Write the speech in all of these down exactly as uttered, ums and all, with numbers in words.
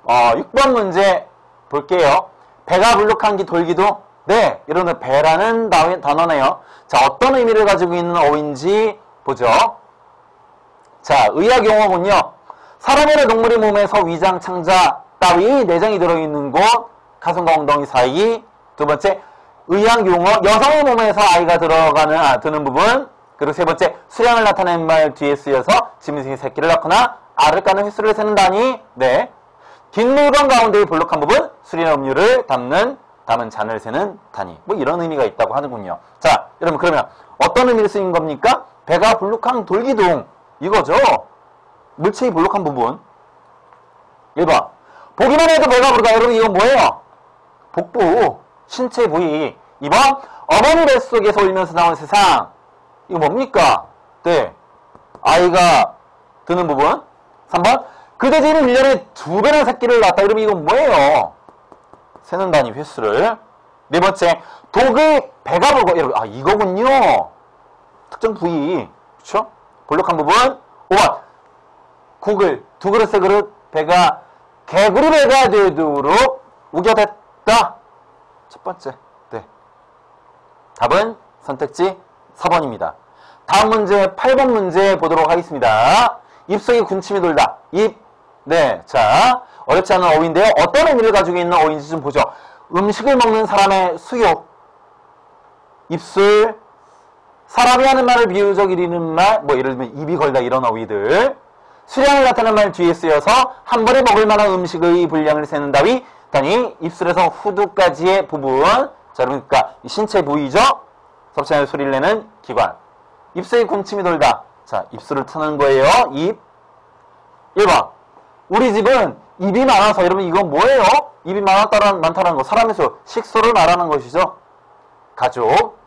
어, 육 번 문제 볼게요. 배가 불룩한 기 돌기도 네, 이런 배라는 단어네요. 자, 어떤 의미를 가지고 있는 어휘인지 보죠. 자, 의학 용어군요. 사람이나 동물의 몸에서 위장, 창자 따위 내장이 들어있는 곳, 가슴과 엉덩이 사이. 두 번째, 의학 용어, 여성의 몸에서 아이가 들어가는, 아, 드는 부분. 그리고 세 번째, 수량을 나타내는 말 뒤에 쓰여서 짐승이 새끼를 낳거나 알을 까는 횟수를 세는다니. 네. 긴 물건 가운데의 볼록한 부분, 술이나 음료를 담는, 담은 잔을 세는 단위. 뭐 이런 의미가 있다고 하는군요. 자, 여러분 그러면 어떤 의미를 쓰인 겁니까? 배가 불룩한 돌기둥. 이거죠. 물체의 볼록한 부분. 일 번. 보기만 해도 배가 부르다. 여러분 이건 뭐예요? 복부, 신체 부위. 이 번. 어머니 뱃속에서 울면서 나온 세상. 이거 뭡니까? 네. 아이가 드는 부분. 삼 번. 그 돼지는 일 년에 두 배나 새끼를 낳았다. 이러면 이건 뭐예요? 세는 단위 횟수를. 네 번째. 독의 배가 불고. 여러분, 아, 이거군요. 특정 부위. 그쵸? 볼록한 부분. 오 번. 국을, 두 그릇 세 그릇 배가 개구리 배가 되도록 우겨댔다. 첫 번째. 네. 답은 선택지 사 번입니다. 다음 문제, 팔 번 문제 보도록 하겠습니다. 입속에 군침이 돌다. 입. 네. 자, 어렵지 않은 어휘인데요. 어떤 의미를 가지고 있는 어휘인지 좀 보죠. 음식을 먹는 사람의 수욕. 입술. 사람이 하는 말을 비유적 이르는 말, 뭐 예를 들면 입이 걸다 이런 어휘들. 수량을 나타내는 말 뒤에 쓰여서 한 번에 먹을 만한 음식의 분량을 세는 다위 단위 입술에서 후두까지의 부분. 자, 그러니까 신체 부위죠. 섭취하는 소리를 내는 기관. 입속에 군침이 돌다. 자, 입술을 트는 거예요. 입. 일 번. 우리 집은 입이 많아서. 여러분 이건 뭐예요? 입이 많았다는, 많다는 거. 사람의 수, 식소를 말하는 것이죠. 가족.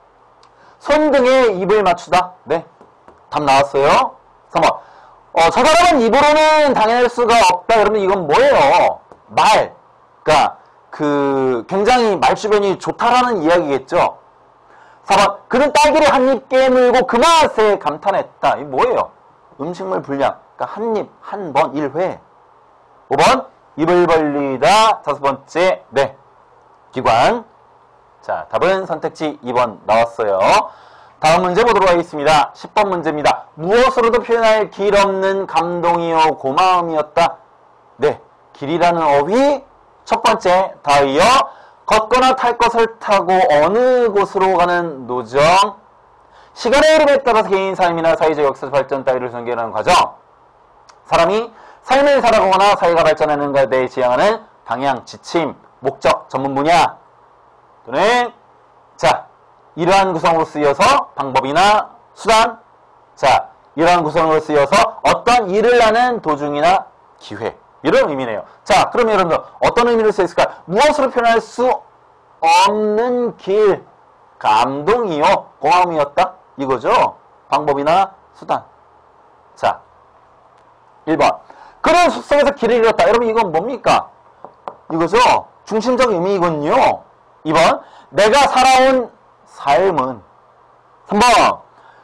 손등에 입을 맞추다. 네. 답 나왔어요. 삼 번. 어, 저 사람은 입으로는 당해낼 수가 없다. 여러분 이건 뭐예요? 말. 그러니까 그 굉장히 말 주변이 좋다라는 이야기겠죠. 사 번. 그는 딸기를 한 입 깨물고 그 맛에 감탄했다. 이게 뭐예요? 음식물 분량. 그러니까 한 입, 한 번, 일 회. 오 번. 입을 벌리다. 다섯 번째. 네. 기관. 자, 답은 선택지 이 번 나왔어요. 다음 문제 보도록 하겠습니다. 십 번 문제입니다. 무엇으로도 표현할 길 없는 감동이요 고마움이었다. 네, 길이라는 어휘. 첫 번째, 다이어. 걷거나 탈 것을 타고 어느 곳으로 가는 노정. 시간의 흐름에 따라서 개인 삶이나 사회적 역사 발전 따위를 전개하는 과정. 사람이 삶을 살아가거나 사회가 발전하는 것에 대해 지향하는 방향, 지침, 목적, 전문 분야. 또는 자, 이러한 구성으로 쓰여서 방법이나 수단. 자, 이러한 구성으로 쓰여서 어떤 일을 하는 도중이나 기회. 이런 의미네요. 자, 그럼 여러분들 어떤 의미를 쓰였을까? 무엇으로 표현할 수 없는 길. 감동이요. 고마움이었다. 이거죠. 방법이나 수단. 자, 일 번. 그런 숲속에서 길을 잃었다. 여러분 이건 뭡니까? 이거죠. 중심적 의미이군요. 이 번. 내가 살아온 삶은. 삼 번.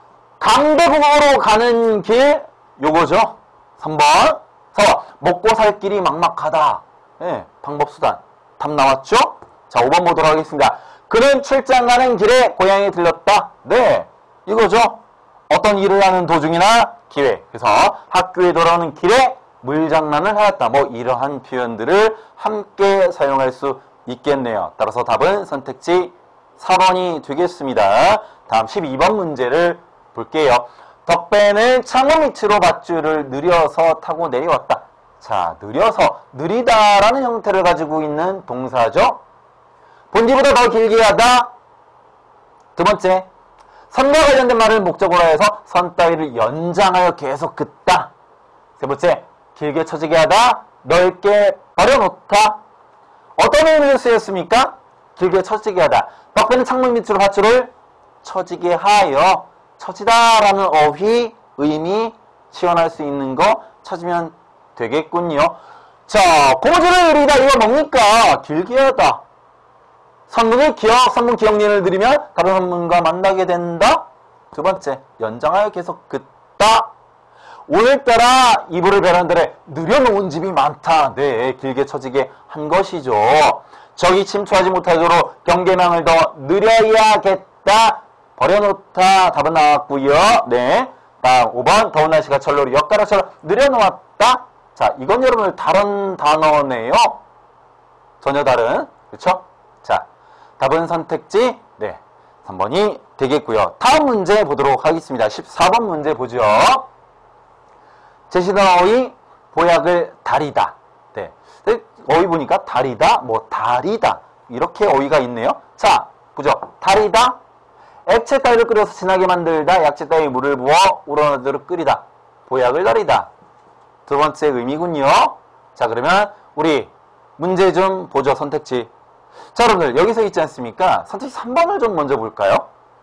강대국으로 가는 길. 요거죠. 삼 번. 사 번. 먹고 살 길이 막막하다. 네, 방법 수단. 답 나왔죠? 자, 오 번 보도록 하겠습니다. 그는 출장 가는 길에 고향에 들렀다. 네, 이거죠. 어떤 일을 하는 도중이나 기회. 그래서 학교에 돌아오는 길에 물장난을 하였다. 뭐 이러한 표현들을 함께 사용할 수 있겠네요. 따라서 답은 선택지 사 번이 되겠습니다. 다음 십이 번 문제를 볼게요. 덕배는 창문 밑으로 밧줄을 느려서 타고 내려왔다. 자, 느려서, 느리다라는 형태를 가지고 있는 동사죠. 본디보다 더 길게 하다. 두 번째, 선과 관련된 말을 목적으로 해서 선 따위를 연장하여 계속 긋다. 세 번째, 길게 처지게 하다, 넓게 버려놓다. 어떤 의미로 쓰였습니까? 길게 처지게 하다. 덕배는 창문 밑으로 밧줄을 처지게 하여. 처지다라는 어휘, 의미, 시연할 수 있는 거 찾으면 되겠군요. 자, 고무줄을 느리다. 이거 뭡니까? 길게 하다. 선문의 기억, 선문 기억년을 들이면 다른 선문과 만나게 된다. 두 번째, 연장하여 계속 긋다. 오늘따라 이불을 베란다에 늘여놓은 집이 많다. 네, 길게 처지게 한 것이죠. 적이 침투하지 못하도록 경계망을 더 늘려야겠다. 버려놓다. 답은 나왔고요. 네, 다음 오 번 더운 날씨가 철로를 엿가락처럼 늘여놓았다. 자, 이건 여러분들 다른 단어네요. 전혀 다른. 그렇죠? 자, 답은 선택지 네, 삼 번이 되겠고요. 다음 문제 보도록 하겠습니다. 십사 번 문제 보죠. 제시된 어휘 보약을 다리다. 네, 어휘 보니까 다리다, 뭐 다리다 이렇게 어휘가 있네요. 자, 보죠. 다리다. 액체 따위를 끓여서 진하게 만들다. 약재 따위 물을 부어 우러나도록 끓이다. 보약을 다리다. 두 번째 의미군요. 자, 그러면 우리 문제 좀 보죠. 선택지. 자, 여러분들 여기서 있지 않습니까? 선택지 삼 번을 좀 먼저 볼까요?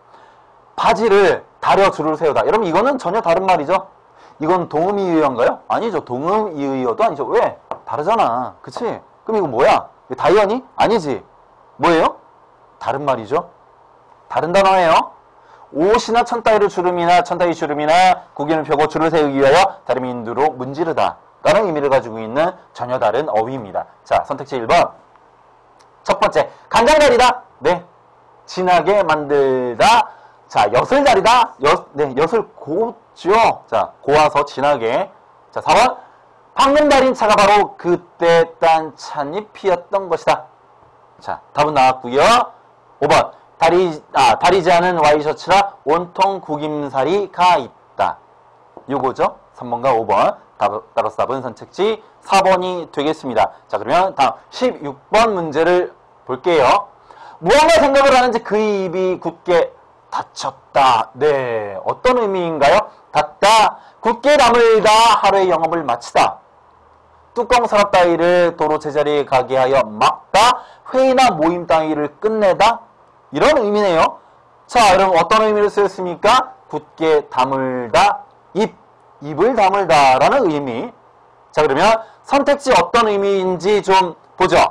바지를 다려 줄을 세우다. 여러분 이거는 전혀 다른 말이죠. 이건 동음이의어인가요? 아니죠. 동음이의어도 아니죠. 왜? 다르잖아. 그치? 그럼 이거 뭐야? 다이어니? 아니지. 뭐예요? 다른 말이죠. 다른 단어예요. 옷이나 천 따위를 주름이나 천 따위 주름이나 고개를 펴고 줄을 세우기 위하여 다리미 인두로 문지르다 라는 의미를 가지고 있는 전혀 다른 어휘입니다. 자, 선택지 일 번. 첫 번째, 간장다리다. 네, 진하게 만들다. 자, 엿을 다리다. 엿, 네, 엿을 고죠. 자, 고와서 진하게. 자, 사 번. 방금 다린 차가 바로 그때 딴 찻잎 피었던 것이다. 자, 답은 나왔고요. 오 번. 다리, 아, 다리지 않은 와이셔츠라 온통 구김살이 가 있다. 요거죠. 삼 번과 오 번. 따라서 답은 선택지 사 번이 되겠습니다. 자, 그러면 다음 십육 번 문제를 볼게요. 무언가 생각을 하는지 그 입이 굳게 닫혔다. 네, 어떤 의미인가요? 닫다, 굳게 다물다, 하루의 영업을 마치다. 뚜껑 서랍 따위를 도로 제자리에 가게 하여 막다, 회의나 모임 따위를 끝내다. 이런 의미네요. 자, 여러분 어떤 의미로 쓰였습니까? 굳게 다물다, 입, 입을 다물다 라는 의미. 자, 그러면 선택지 어떤 의미인지 좀 보죠.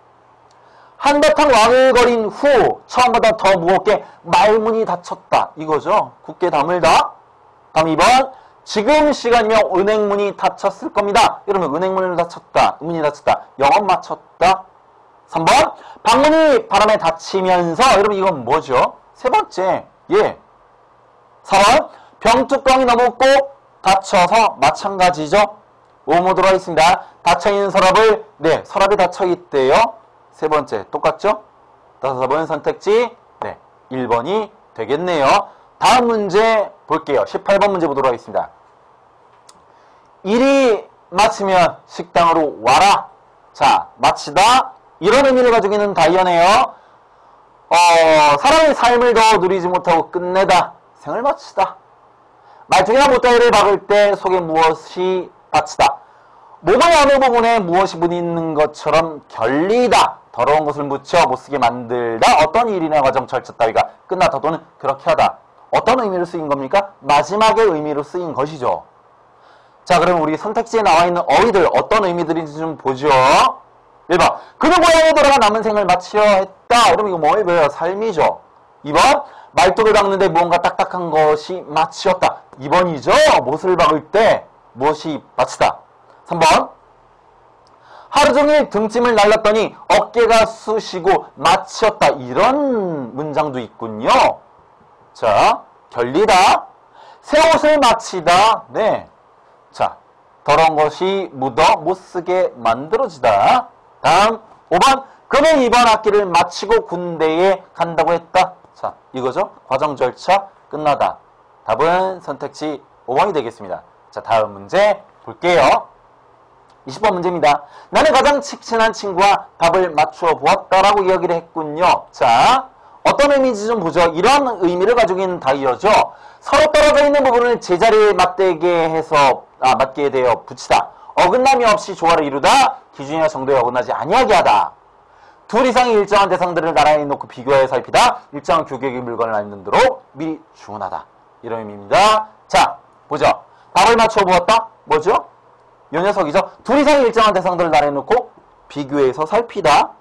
한바탕 와글거린 후 처음보다 더 무겁게 말문이 닫혔다. 이거죠. 굳게 다물다. 다음 이 번. 지금 시간이면 은행문이 닫혔을 겁니다. 이러면 은행문을 닫혔다. 문이 닫혔다. 영업 마쳤다. 삼 번. 방문이 바람에 닫히면서. 여러분 이건 뭐죠? 세 번째. 예. 사 번. 병뚜껑이 너무 꼭 닫혀서 마찬가지죠. 오 번 보도록 하겠습니다. 닫혀있는 서랍을, 네, 서랍이 닫혀있대요. 세 번째, 똑같죠? 다섯 번 선택지, 네, 일 번이 되겠네요. 다음 문제 볼게요. 십팔 번 문제 보도록 하겠습니다. 일이 마치면 식당으로 와라. 자, 마치다. 이런 의미를 가지고 있는 다이어네요. 어, 사람의 삶을 더 누리지 못하고 끝내다. 생을 마치다. 말투기나 못다이를 박을 때 속에 무엇이 받치다. 몸의 어느 부분에 무엇이 묻어있는 것처럼 결리다. 더러운 것을 묻혀 못쓰게 만들다. 어떤 일이나 과정 절차 따위가 끝났다 또는 그렇게 하다. 어떤 의미로 쓰인 겁니까? 마지막의 의미로 쓰인 것이죠. 자, 그럼 우리 선택지에 나와 있는 어휘들 어떤 의미들인지 좀 보죠. 일 번. 그는 고향에 돌아가 남은 생을 마치려 했다. 그럼 이거 뭐예요? 뭐예요? 삶이죠. 이 번. 말뚝을 박는데 무언가 딱딱한 것이 마치었다. 이 번이죠. 못을 박을 때 무엇이 마치다. 삼 번. 하루 종일 등짐을 날랐더니 어깨가 쑤시고 마치었다. 이런 문장도 있군요. 자, 결리다. 새 옷을 마치다. 네. 자, 더러운 것이 묻어 못쓰게 만들어지다. 다음 오 번. 그는 이번 학기를 마치고 군대에 간다고 했다. 자, 이거죠. 과정 절차 끝나다. 답은 선택지 오 번이 되겠습니다. 자, 다음 문제 볼게요. 이십 번 문제입니다. 나는 가장 친한 친구와 밥을 맞추어 보았다라고 이야기를 했군요. 자, 어떤 의미인지 좀 보죠. 이런 의미를 가지고 있는 다이어죠. 서로 떨어져 있는 부분을 제자리에 맞대게 해서 아, 맞게 되어 붙이다. 어긋남이 없이 조화를 이루다. 기준이나 정도에 어긋나지 아니하게 하다. 둘 이상의 일정한 대상들을 나란히 놓고 비교하여 살피다. 일정한 규격의 물건을 만든도록 미리 주문하다. 이런 의미입니다. 자, 보죠. 밥을 맞추어 보았다. 뭐죠? 요 녀석이죠. 둘 이상의 일정한 대상들을 나란히 놓고 비교해서 살피다.